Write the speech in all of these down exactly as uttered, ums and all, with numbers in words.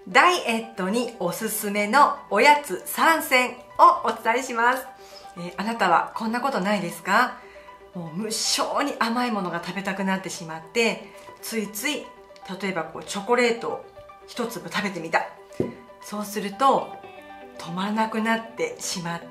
ダイエットにおすすめのおやつさんせんをお伝えします。えー、あなたはこんなことないですか？もう無性に甘いものが食べたくなってしまって、ついつい例えばこうチョコレートを一粒食べてみた。そうすると止まらなくなってしまって、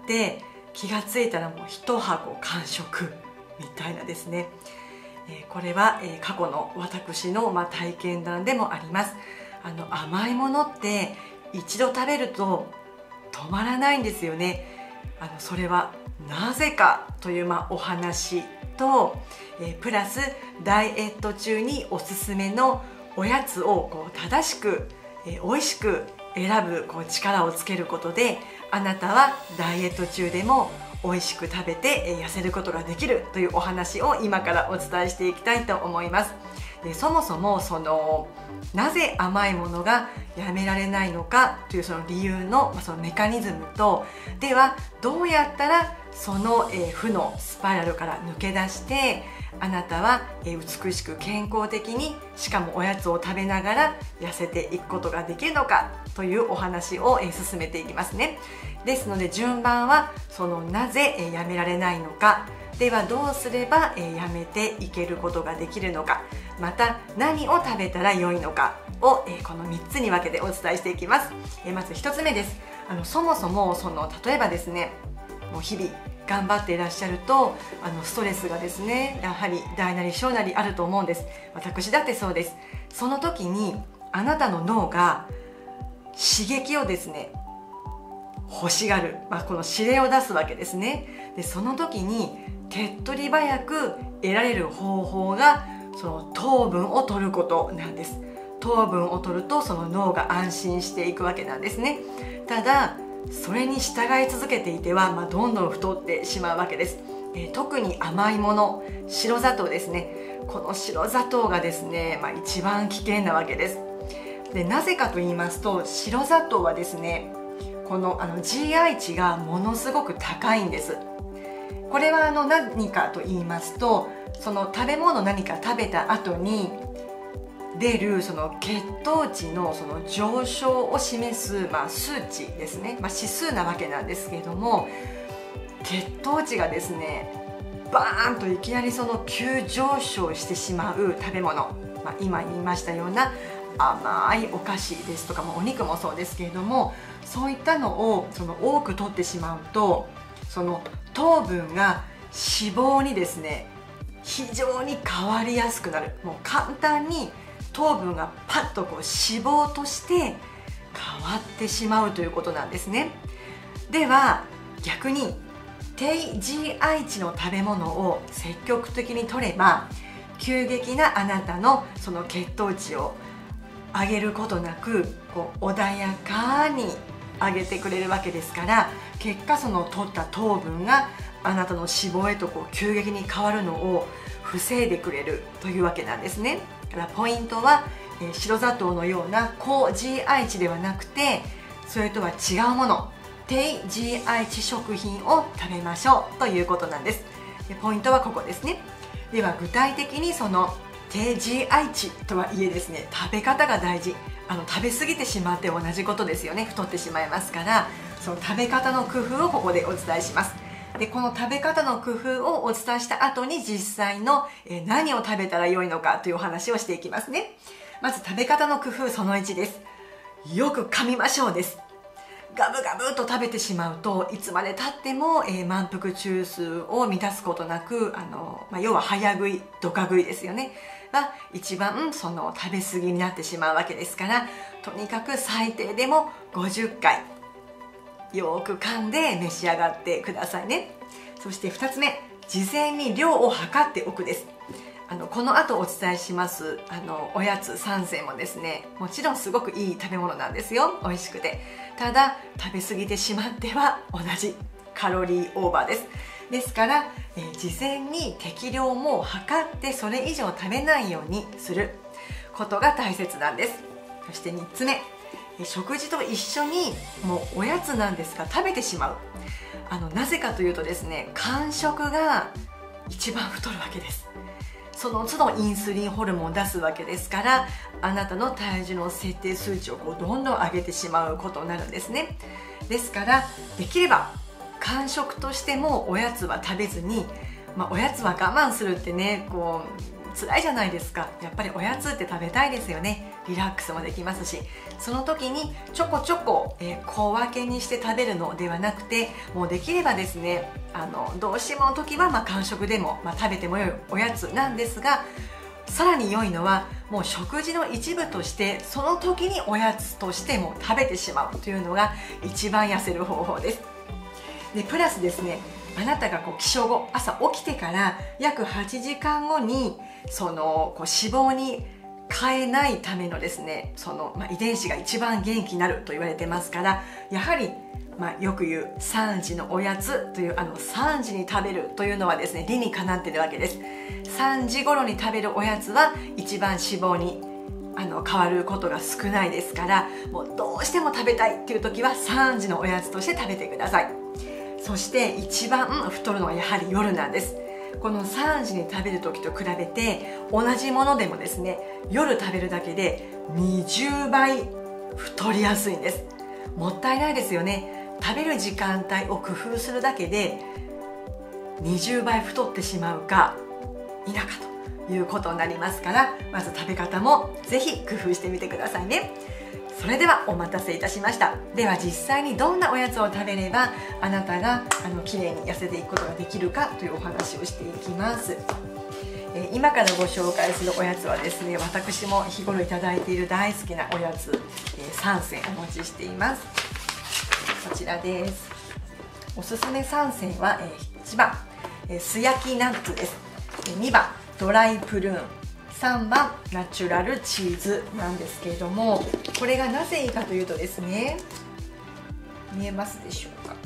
気がついたらもう一箱完食みたいなですね。えー、これは、えー、過去の私の、まあ、体験談でもあります。あの甘いものって一度食べると止まらないんですよね。あのそれはなぜかという、まあ、お話と、えー、プラスダイエット中におすすめのおやつをこう正しく、えー、美味しく選ぶこう力をつけることで、あなたはダイエット中でも美味しく食べて痩せることができるというお話を今からお伝えしていきたいと思います。でそもそもそのなぜ甘いものがやめられないのかというその理由の、そのメカニズムと、ではどうやったらその、えー、負のスパイラルから抜け出してあなたは、えー、美しく健康的に、しかもおやつを食べながら痩せていくことができるのかというお話を、えー、進めていきますね。ですので順番はそのなぜ、えー、やめられないのか、ではどうすれば、えー、やめていけることができるのか、また何を食べたら良いのかを、えー、このみっつに分けてお伝えしていきます。えー、まずひとつめです。あのそもそもその例えばですね、もう日々頑張っていらっしゃると、あのストレスがですねやはり大なり小なりあると思うんです。私だってそうです。その時にあなたの脳が刺激をですね欲しがる、まあ、この指令を出すわけですね。でその時に手っ取り早く得られる方法がその糖分を取ることなんです。糖分を取るとその脳が安心していくわけなんですね。ただそれに従い続けていては、まあ、どんどん太ってしまうわけです。えー、特に甘いもの、白砂糖ですね。この白砂糖がですね、まあ、一番危険なわけです。でなぜかと言いますと、白砂糖はですねこの、あの ジーアイ 値がものすごく高いんです。これはあの何かと言いますと、その食べ物何か食べた後に出るその血糖値のその上昇を示す、まあ、数値ですね、まあ、指数なわけなんですけれども、血糖値がですねバーンといきなりその急上昇してしまう食べ物、まあ、今言いましたような甘いお菓子ですとか、まあ、お肉もそうですけれども、そういったのをその多く取ってしまうと、その糖分が脂肪にですね非常に変わりやすくなる。もう簡単に糖分がパッとこう脂肪として変わってしまうということなんですね。では逆に低 ジーアイ 値の食べ物を積極的に摂れば、急激なあなたのその血糖値を上げることなく、こう穏やかに上げてくれるわけですから、結果その取った糖分があなたの脂肪へとこう急激に変わるのを防いでくれるというわけなんですね。だからポイントは、えー、白砂糖のような高 ジーアイ 値ではなくて、それとは違うもの、低 ジーアイ 値食品を食べましょうということなんです。でポイントはここですね。では具体的にその低 ジーアイ 値とはいえですね、食べ方が大事。あの食べ過ぎてしまって同じことですよね。太ってしまいますから、その食べ方の工夫をここでお伝えします。でこの食べ方の工夫をお伝えした後に、実際のえ何を食べたらよいのかというお話をしていきますね。まず食べ方の工夫そのいちです。よく噛みましょうです。ガブガブと食べてしまうといつまでたっても、えー、満腹中枢を満たすことなく、あの、まあ、要は早食い、ドカ食いですよねが一番その食べ過ぎになってしまうわけですから、とにかく最低でもごじゅっかいよく噛んで召し上がってくださいね。そしてふたつめ、事前に量を測っておくです。あのこの後お伝えしますあのおやつさんせんもですね、もちろんすごくいい食べ物なんですよ。美味しくて。ただ食べ過ぎてしまっては同じカロリーオーバーです。ですから、えー、事前に適量も測ってそれ以上食べないようにすることが大切なんです。そしてみっつめ、食事と一緒にもうおやつなんですが食べてしまう。あのなぜかというとですね、間食が一番太るわけです。 その都度インスリンホルモンを出すわけですから、あなたの体重の設定数値をこうどんどん上げてしまうことになるんですね。ですからできれば間食としてもおやつは食べずに、まあ、おやつは我慢するってねこう辛いじゃないですか。やっぱりおやつって食べたいですよね。リラックスもできますし、その時にちょこちょこ、えー、小分けにして食べるのではなくて、もうできればですね、あのどうしてもの時はまあ間食でも、まあ、食べても良いおやつなんですが、さらに良いのはもう食事の一部としてその時におやつとしても食べてしまうというのが一番痩せる方法です。でプラスですね、あなたがこう起床後、朝起きてから約はちじかんごにそのこう脂肪に変えないためのですね、その、まあ、遺伝子が一番元気になると言われてますから、やはり、まあ、よく言うさんじのおやつというあのさんじに食べるというのはですね、理にかなっているわけです。さんじ頃に食べるおやつは一番脂肪にあの変わることが少ないですから、もうどうしても食べたいっていう時はさんじのおやつとして食べてください。そして一番太るのはやはり夜なんです。このさんじに食べる時と比べて同じものでもですね、夜食べるだけでにじゅうばい太りやすいんです。もったいないですよね。食べる時間帯を工夫するだけでにじゅうばい太ってしまうか否かということになりますから、まず食べ方もぜひ工夫してみてくださいね。それではお待たせいたしました。では実際にどんなおやつを食べればあなたがあの綺麗に痩せていくことができるかというお話をしていきます。えー、今からご紹介するおやつはですね、私も日頃いただいている大好きなおやつ、えー、さんせんお持ちしています。こちらです。おすすめさんせんは、えー、いちばん、えー、素焼きナッツです。にばんドライプルーン、さんばんナチュラルチーズなんですけれども、これがなぜいいかというとですね、見えますでしょうか。はい、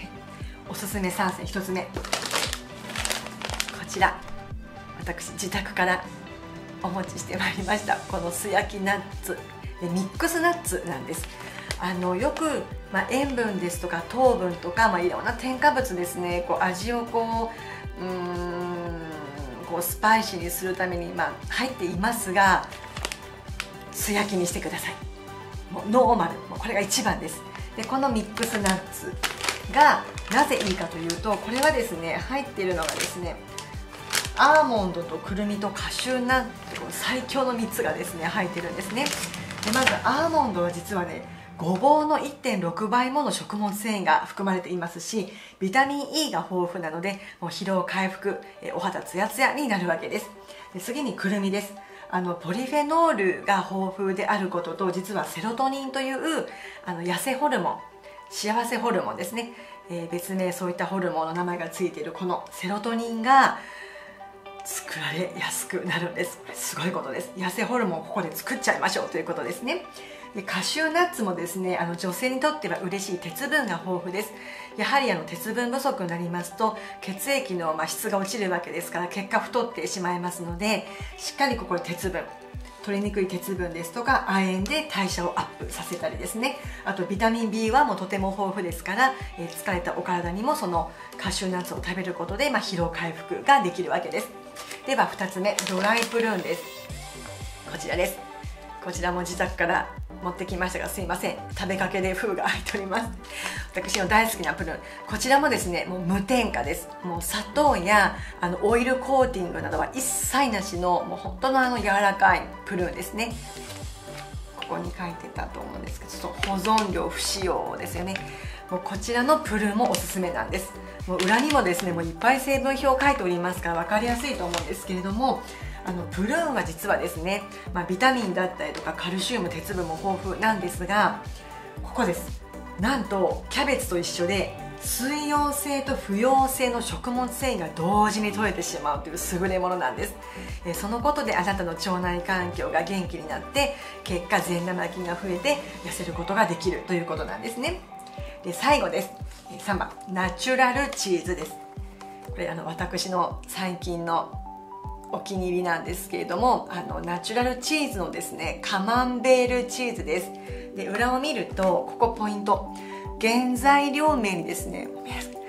おすすめさんせんひとつめ、こちら私自宅からお持ちしてまいりました。この素焼きナッツでミックスナッツなんです。あのよく、まあ、塩分ですとか糖分とか、まあ、いろんな添加物ですね、こう味をこううーんこうスパイシーにするために、まあ、入っていますが、素焼きにしてください。もうノーマル、もうこれが一番です。でこのミックスナッツがなぜいいかというと、これはですね、入っているのがですね、アーモンドとくるみとカシューナッツ、最強のみっつがですね入ってるんですね。でまずアーモンドは実はね、ごぼうの いってんろく 倍もの食物繊維が含まれていますし、ビタミン イー が豊富なので、もう疲労回復、えお肌ツヤツヤになるわけです。で次にくるみです。あのポリフェノールが豊富であることと、実はセロトニンというあの痩せホルモン、幸せホルモンですね、えー、別名そういったホルモンの名前がついているこのセロトニンが作られやすくなるんです。これすごいことです。痩せホルモンをここで作っちゃいましょうということですね。でカシューナッツもですね、あの女性にとっては嬉しい鉄分が豊富です。やはりあの鉄分不足になりますと血液のまあ質が落ちるわけですから、結果太ってしまいますので、しっかりここで鉄分、取りにくい鉄分ですとか亜鉛で代謝をアップさせたりですね、あとビタミン ビーワン もとても豊富ですから、えー、疲れたお体にもそのカシューナッツを食べることで、まあ、疲労回復ができるわけです。ではふたつめ、ドライプルーンです。こちらです。こちらも自宅から持ってきましたが、すいません、食べかけで封が入っております。私の大好きなプルーン、こちらもですね、もう無添加です。もう砂糖やあのオイルコーティングなどは一切なしの、もう本当のあの柔らかいプルーンですね。ここに書いてたと思うんですけど、ちょっと保存料不使用ですよね。もうこちらのプルーンもおすすめなんです。もう裏にもですね、もういっぱい成分表を書いておりますから分かりやすいと思うんですけれども、あのプルーンは実はですね、まあ、ビタミンだったりとかカルシウム、鉄分も豊富なんですが、ここです。なんとキャベツと一緒で水溶性と不溶性の食物繊維が同時に取れてしまうという優れものなんです。えそのことであなたの腸内環境が元気になって、結果善玉菌が増えて痩せることができるということなんですね。で最後です。さんばん、ナチュラルチーズです。これあの私の最近のお気に入りなんですけれども、あのナチュラルチーズのですね、カマンベールチーズです。で裏を見ると、ここポイント、原材料名にですね、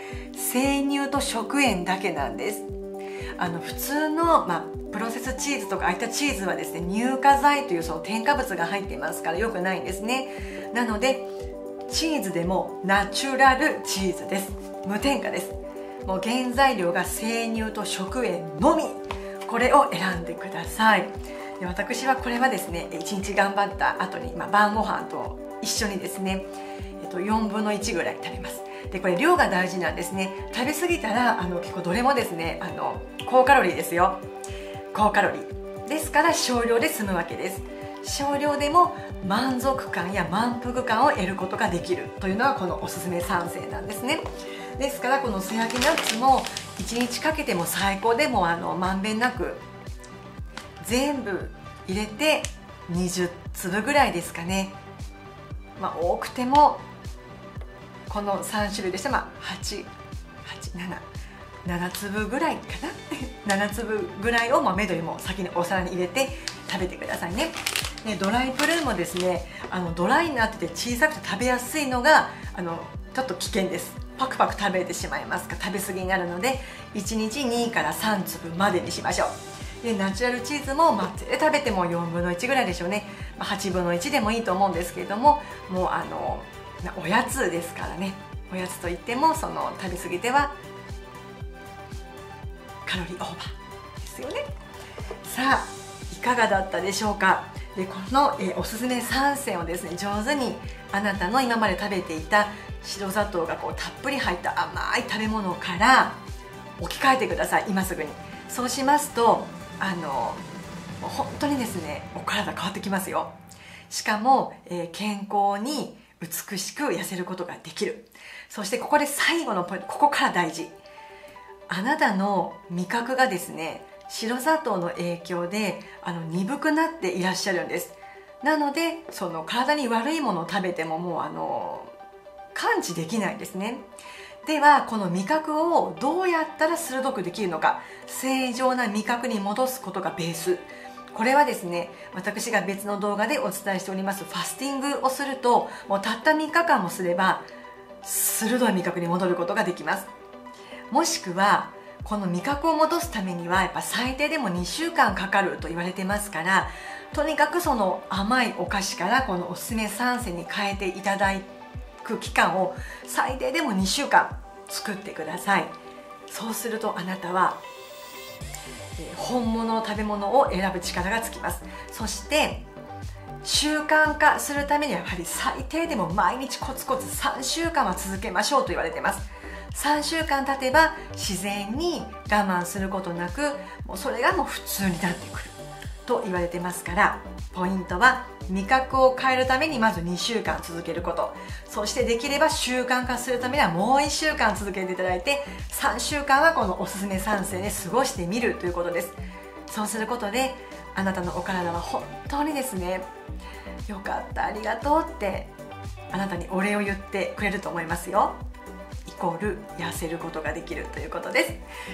生乳と食塩だけなんです。あの普通の、まあ、プロセスチーズとかああいったチーズはですね、乳化剤というその添加物が入っていますから良くないんですね。なのでチーズでもナチュラルチーズです。無添加です。もう原材料が生乳と食塩のみ、これを選んでください。で私はこれはですね、いちにち頑張った後に、まあ、晩ご飯と一緒にですね、えっと、よんぶんのいちぐらい食べます。でこれ量が大事なんですね。食べ過ぎたらあの結構どれもですね、あの高カロリーですよ。高カロリーですから少量で済むわけです。少量でも満足感や満腹感を得ることができるというのはこのおすすめさんせんなんですね。ですからこの素焼きナッツもいちにちかけても最高でもあのまんべんなく全部入れてにじゅっつぶぐらいですかね。まあ多くてもこのさんしゅるいでしたら、まあ、はち、はち、なな、ななつぶぐらいかなななつぶぐらいを、まあ、めどにも先にお皿に入れて食べてくださいね。でドライプルーンもですね、あのドライになってて小さくて食べやすいのがあのちょっと危険です。パクパク食べてしまいますか、食べ過ぎになるのでいちにちにからさんつぶまでにしましょう。でナチュラルチーズも、まあ、食べてもよんぶんのいちぐらいでしょうね、まあ、はちぶんのいちでもいいと思うんですけれども、もうあのおやつですからね。おやつといってもその食べ過ぎてはカロリーオーバーですよね。さあいかがだったでしょうか。でこの、えー、おすすめさんせんをですね、上手にあなたの今まで食べていた白砂糖がこうたっぷり入った甘い食べ物から置き換えてください、今すぐに。そうしますとあの本当にですね、お体変わってきますよ。しかも、えー、健康に美しく痩せることができる。そしてここで最後のポイント、ここから大事。あなたの味覚がですね、白砂糖の影響であの鈍くなっていらっしゃるんです。なのでその体に悪いものを食べてももうあの感知できないんですね。ではこの味覚をどうやったら鋭くできるのか、正常な味覚に戻すことがベース。これはですね、私が別の動画でお伝えしておりますファスティングをすると、もうたったみっかかんもすれば鋭い味覚に戻ることができます。もしくはこの味覚を戻すためにはやっぱ最低でもにしゅうかんかかると言われてますから、とにかくその甘いお菓子からこのおすすめさんせんに変えていただく期間を最低でもにしゅうかん作ってください。そうするとあなたは本物の食べ物を選ぶ力がつきます。そして習慣化するためにはやはり最低でも毎日コツコツさんしゅうかんは続けましょうと言われています。さんしゅうかん経てば自然に我慢することなく、もうそれがもう普通になってくると言われてますから、ポイントは味覚を変えるためにまずにしゅうかん続けること、そしてできれば習慣化するためにはもういっしゅうかん続けていただいて、さんしゅうかんはこのおすすめさんせんで過ごしてみるということです。そうすることであなたのお体は本当にですね、よかった、ありがとうってあなたにお礼を言ってくれると思いますよ。イコール痩せることができるということです。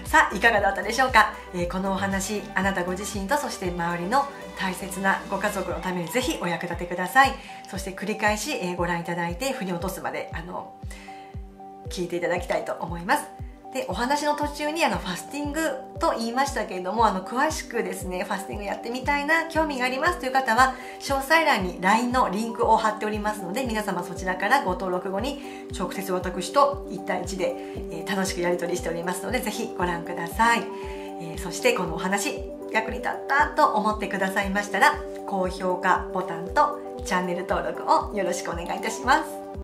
さあいかがだったでしょうか。えー、このお話、あなたご自身とそして周りの大切なご家族のためにぜひお役立てください。そして繰り返し、えー、ご覧いただいて腑に落とすまであの聞いていただきたいと思います。でお話の途中にあのファスティングと言いましたけれども、あの詳しくですねファスティングやってみたいな、興味がありますという方は詳細欄に ライン のリンクを貼っておりますので、皆様そちらからご登録後に直接私といちたいいちで、えー、楽しくやり取りしておりますので、ぜひご覧ください。えー、そしてこのお話役に立ったと思ってくださいましたら、高評価ボタンとチャンネル登録をよろしくお願いいたします。